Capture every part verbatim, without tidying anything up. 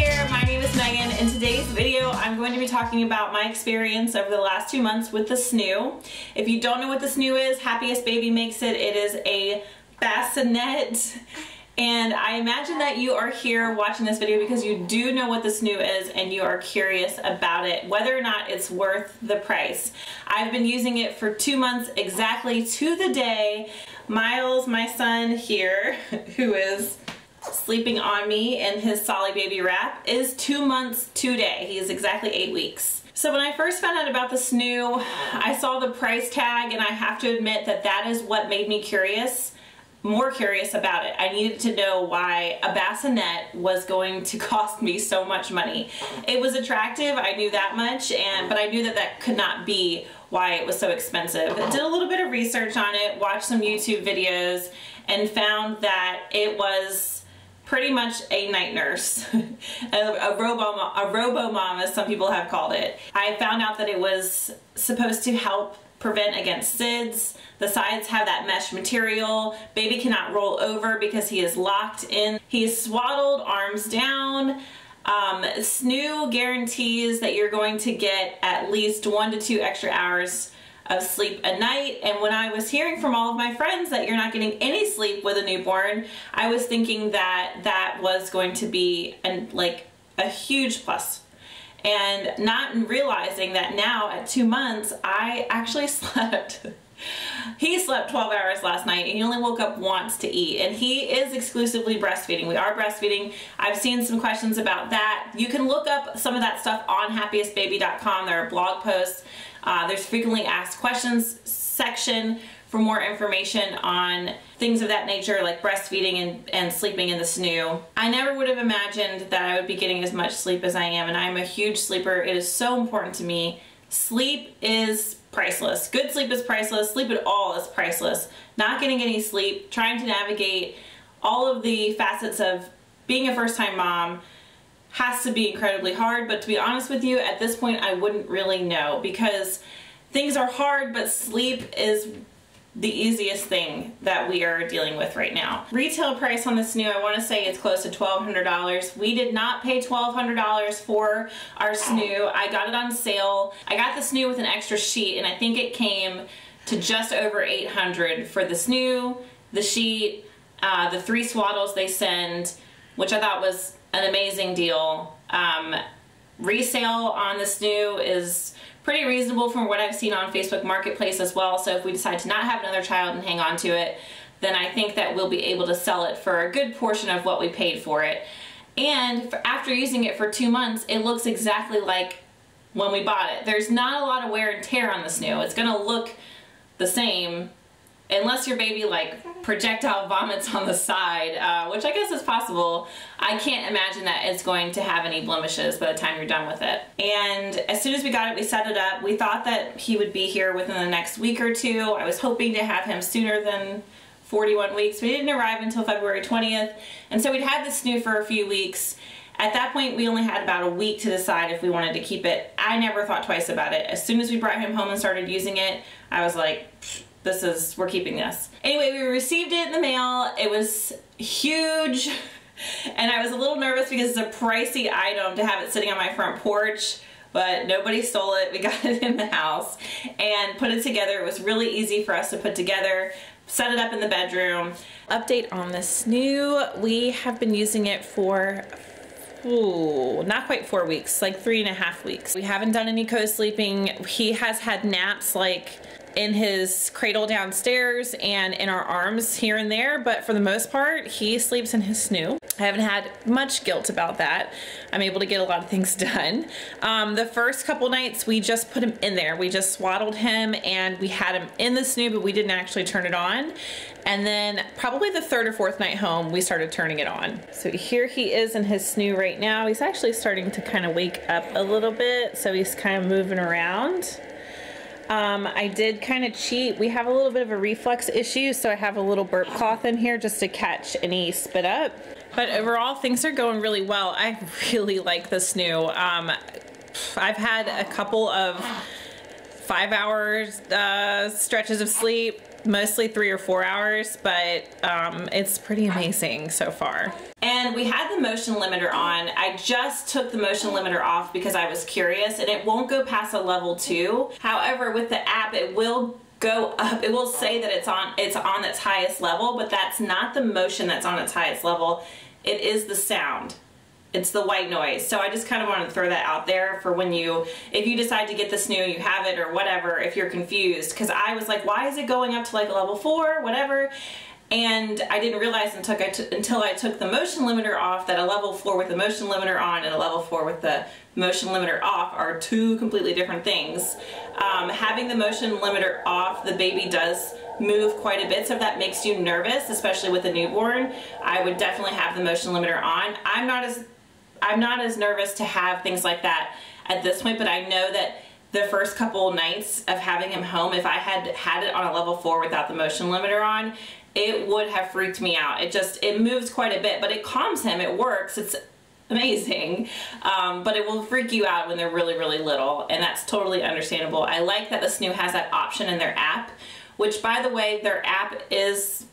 there, my name is Megan. In today's video, I'm going to be talking about my experience over the last two months with the Snoo. If you don't know what the Snoo is, Happiest Baby makes it. It is a bassinet. And I imagine that you are here watching this video because you do know what the Snoo is and you are curious about it, whether or not it's worth the price. I've been using it for two months exactly to the day. Miles, my son here, who is sleeping on me in his Solly Baby wrap, is two months today. He is exactly eight weeks. So when I first found out about the Snoo, I saw the price tag and I have to admit that that is what made me curious. More curious about it. I needed to know why a bassinet was going to cost me so much money. It was attractive, I knew that much, and but I knew that that could not be why it was so expensive. I did a little bit of research on it, watched some YouTube videos, and found that it was pretty much a night nurse, a, a robo a robo mom, as some people have called it. I found out that it was supposed to help prevent against S I D S. The sides have that mesh material. Baby cannot roll over because he is locked in. He is swaddled, arms down. Um, Snoo guarantees that you're going to get at least one to two extra hours of sleep a night. And when I was hearing from all of my friends that you're not getting any sleep with a newborn, I was thinking that that was going to be an, like a huge plus. And not realizing that now at two months, I actually slept. He slept twelve hours last night and he only woke up once to eat, and he is exclusively breastfeeding. We are breastfeeding. I've seen some questions about that. You can look up some of that stuff on happiest baby dot com. There are blog posts. Uh, there's frequently asked questions section for more information on things of that nature, like breastfeeding and, and sleeping in the Snoo. I never would have imagined that I would be getting as much sleep as I am, and I'm a huge sleeper. It is so important to me. Sleep is priceless. Good sleep is priceless. Sleep at all is priceless. Not getting any sleep, trying to navigate all of the facets of being a first-time mom has to be incredibly hard, but to be honest with you, at this point I wouldn't really know, because things are hard, but sleep is the easiest thing that we are dealing with right now. Retail price on the Snoo, I want to say it's close to twelve hundred dollars. We did not pay twelve hundred dollars for our Snoo. I got it on sale. I got the Snoo with an extra sheet, and I think it came to just over eight hundred dollars for the Snoo, the sheet, uh, the three swaddles they send, which I thought was an amazing deal. Um, resale on the Snoo is pretty reasonable from what I've seen on Facebook Marketplace as well. So if we decide to not have another child and hang on to it, then I think that we'll be able to sell it for a good portion of what we paid for it. And for, after using it for two months, it looks exactly like when we bought it. There's not a lot of wear and tear on the Snoo. It's gonna look the same unless your baby like projectile vomits on the side, uh, which I guess is possible. I can't imagine that it's going to have any blemishes by the time you're done with it. And as soon as we got it, we set it up. We thought that he would be here within the next week or two. I was hoping to have him sooner than forty-one weeks. We didn't arrive until February twentieth. And so we'd had the Snoo for a few weeks. At that point, we only had about a week to decide if we wanted to keep it. I never thought twice about it. As soon as we brought him home and started using it, I was like, this is, we're keeping this. Anyway, we received it in the mail. It was huge, and I was a little nervous because it's a pricey item to have it sitting on my front porch, but nobody stole it. We got it in the house and put it together. It was really easy for us to put together, set it up in the bedroom. Update on the Snoo. We have been using it for Ooh, not quite four weeks, like three and a half weeks. We haven't done any co-sleeping. He has had naps like in his cradle downstairs and in our arms here and there, but for the most part, he sleeps in his Snoo. I haven't had much guilt about that. I'm able to get a lot of things done. Um, the first couple nights, we just put him in there. We just swaddled him and we had him in the Snoo, but we didn't actually turn it on. And then probably the third or fourth night home, we started turning it on. So here he is in his Snoo right now. He's actually starting to kind of wake up a little bit, so he's kind of moving around. Um, I did kind of cheat. We have a little bit of a reflux issue, so I have a little burp cloth in here just to catch any spit up. But overall, things are going really well. I really like the Snoo. Um, I've had a couple of five hours uh, stretches of sleep mostly three or four hours, but um, it's pretty amazing so far. And we had the motion limiter on. I just took the motion limiter off because I was curious, and it won't go past a level two. However, with the app, it will go up. It will say that it's on it's on its highest level, but that's not the motion that's on its highest level. It is the sound. It's the white noise. So I just kind of wanted to throw that out there for when you, if you decide to get the Snoo, you have it or whatever, if you're confused. Because I was like, why is it going up to like a level four, whatever? And I didn't realize until I, t until I took the motion limiter off that a level four with the motion limiter on and a level four with the motion limiter off are two completely different things. Um, having the motion limiter off, the baby does move quite a bit, so if that makes you nervous, especially with a newborn, I would definitely have the motion limiter on. I'm not as I'm not as nervous to have things like that at this point, but I know that the first couple nights of having him home, if I had had it on a level four without the motion limiter on, it would have freaked me out. It just, it moves quite a bit, but it calms him, it works, it's amazing, um, but it will freak you out when they're really, really little, and that's totally understandable. I like that the Snoo has that option in their app, which, by the way, their app is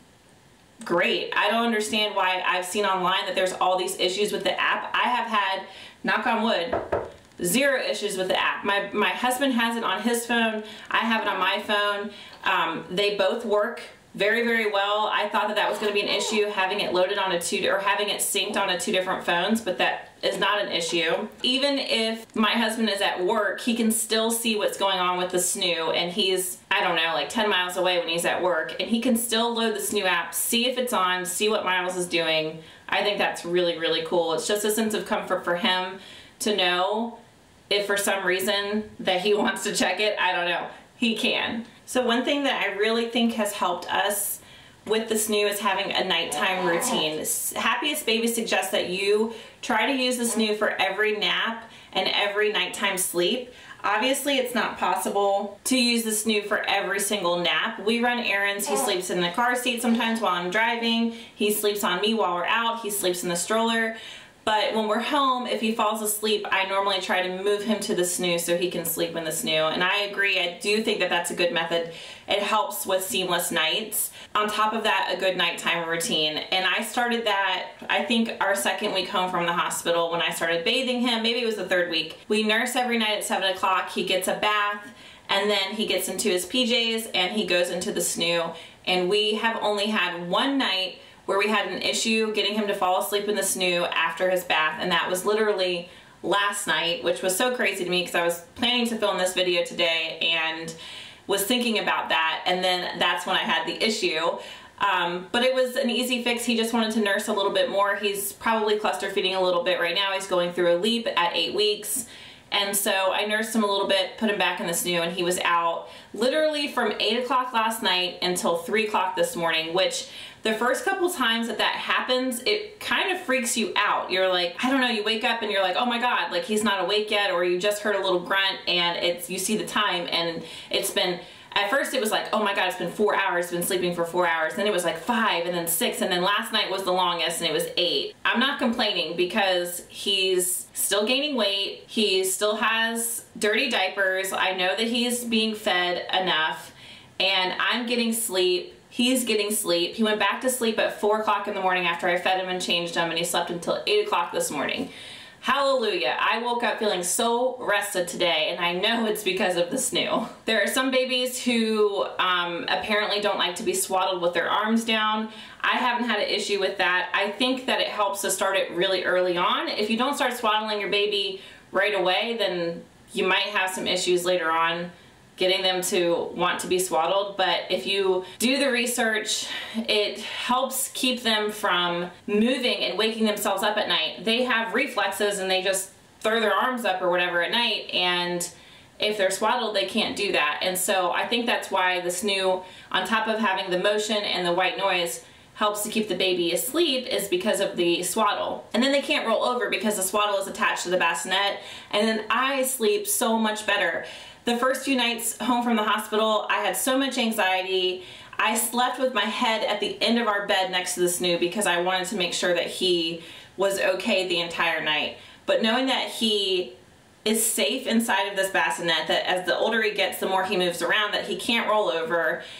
great. I don't understand why I've seen online that there's all these issues with the app. I have had, knock on wood, zero issues with the app. My, my husband has it on his phone. I have it on my phone. Um, they both work very, very well. I thought that that was going to be an issue, having it loaded on a two, or having it synced onto two different phones, but that is not an issue. Even if my husband is at work, he can still see what's going on with the Snoo, and he's, I don't know, like ten miles away when he's at work, and he can still load the Snoo app, see if it's on, see what Miles is doing. I think that's really, really cool. It's just a sense of comfort for him to know if for some reason that he wants to check it, I don't know, he can. So one thing that I really think has helped us with the Snoo is having a nighttime routine. Happiest Baby suggests that you try to use the Snoo for every nap and every nighttime sleep. Obviously, it's not possible to use the Snoo for every single nap. We run errands. He sleeps in the car seat sometimes while I'm driving. He sleeps on me while we're out. He sleeps in the stroller. But when we're home, if he falls asleep, I normally try to move him to the Snoo so he can sleep in the Snoo. And I agree, I do think that that's a good method. It helps with seamless nights. On top of that, a good nighttime routine. And I started that, I think, our second week home from the hospital when I started bathing him. Maybe it was the third week. We nurse every night at seven o'clock. He gets a bath, and then he gets into his P Js, and he goes into the Snoo. And we have only had one night where we had an issue getting him to fall asleep in the Snoo after his bath, and that was literally last night, which was so crazy to me because I was planning to film this video today and was thinking about that, and then that's when I had the issue. Um, but it was an easy fix. He just wanted to nurse a little bit more. He's probably cluster feeding a little bit right now. He's going through a leap at eight weeks. And so I nursed him a little bit, put him back in the Snoo, and he was out literally from eight o'clock last night until three o'clock this morning, which the first couple times that that happens, it kind of freaks you out. You're like, I don't know, you wake up and you're like, oh my God, like he's not awake yet, or you just heard a little grunt and it's, you see the time and it's been, at first it was like, oh my God, it's been four hours, been sleeping for four hours. Then it was like five, and then six, and then last night was the longest and it was eight. I'm not complaining because he's still gaining weight. He still has dirty diapers. I know that he's being fed enough, and I'm getting sleep. He's getting sleep. He went back to sleep at four o'clock in the morning after I fed him and changed him, and he slept until eight o'clock this morning. Hallelujah. I woke up feeling so rested today, and I know it's because of the Snoo. There are some babies who um, apparently don't like to be swaddled with their arms down. I haven't had an issue with that. I think that it helps to start it really early on. If you don't start swaddling your baby right away, then you might have some issues later on getting them to want to be swaddled. But if you do the research, it helps keep them from moving and waking themselves up at night. They have reflexes and they just throw their arms up or whatever at night, and if they're swaddled, they can't do that. And so I think that's why the Snoo, on top of having the motion and the white noise, helps to keep the baby asleep, is because of the swaddle. And then they can't roll over because the swaddle is attached to the bassinet, and then I sleep so much better. The first few nights home from the hospital, I had so much anxiety. I slept with my head at the end of our bed next to the Snoo because I wanted to make sure that he was okay the entire night. But knowing that he is safe inside of this bassinet, that as the older he gets, the more he moves around, that he can't roll over,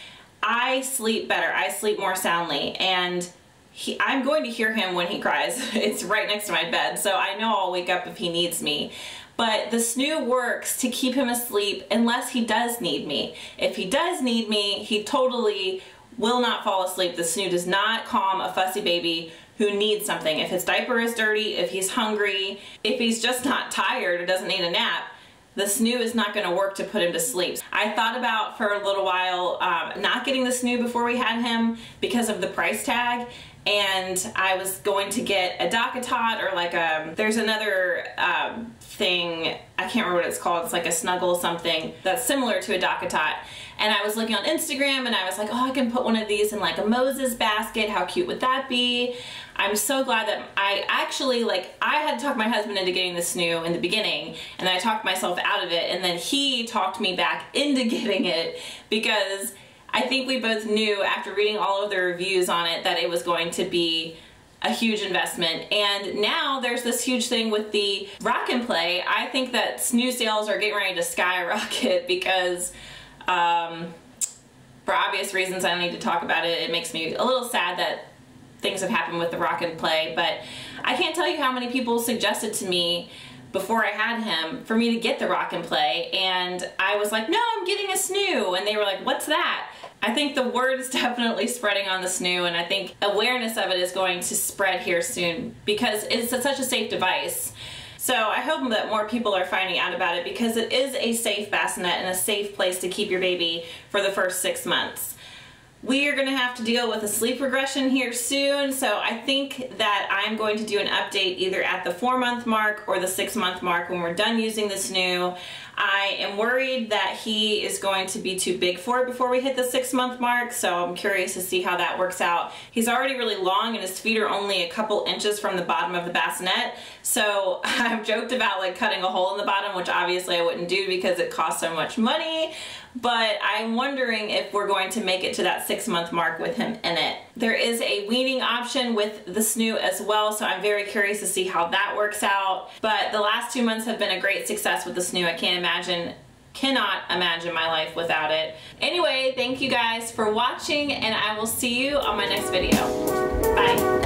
I sleep better. I sleep more soundly, and he, I'm going to hear him when he cries. It's right next to my bed, so I know I'll wake up if he needs me. But the Snoo works to keep him asleep unless he does need me. If he does need me, he totally will not fall asleep. The Snoo does not calm a fussy baby who needs something. If his diaper is dirty, if he's hungry, if he's just not tired or doesn't need a nap, the Snoo is not going to work to put him to sleep. I thought about for a little while um, not getting the Snoo before we had him because of the price tag, and I was going to get a DockATot or like a, there's another um, thing, I can't remember what it's called, it's like a snuggle something that's similar to a DockATot. And I was looking on Instagram and I was like, oh, I can put one of these in like a Moses basket, how cute would that be? I'm so glad that I actually, like, I had to talk my husband into getting the Snoo in the beginning, and then I talked myself out of it, and then he talked me back into getting it because I think we both knew after reading all of the reviews on it that it was going to be a huge investment. And now there's this huge thing with the Rock and Play. I think that Snoo sales are getting ready to skyrocket because um, for obvious reasons I don't need to talk about it. It makes me a little sad that things have happened with the Rock and Play, but I can't tell you how many people suggested to me before I had him for me to get the Rock and Play, and I was like, no, I'm getting a Snoo, and they were like, what's that? I think the word is definitely spreading on the Snoo, and I think awareness of it is going to spread here soon because it's a, such a safe device. So I hope that more people are finding out about it because it is a safe bassinet and a safe place to keep your baby for the first six months. We are going to have to deal with a sleep regression here soon, so I think that I'm going to do an update either at the four month mark or the six month mark when we're done using the Snoo. I am worried that he is going to be too big for it before we hit the six month mark, so I'm curious to see how that works out. He's already really long and his feet are only a couple inches from the bottom of the bassinet, so I've joked about like cutting a hole in the bottom, which obviously I wouldn't do because it costs so much money, but I'm wondering if we're going to make it to that six month mark with him in it. There is a weaning option with the Snoo as well, so I'm very curious to see how that works out. But the last two months have been a great success with the Snoo. I can't imagine, cannot imagine my life without it. Anyway, thank you guys for watching, and I will see you on my next video. Bye.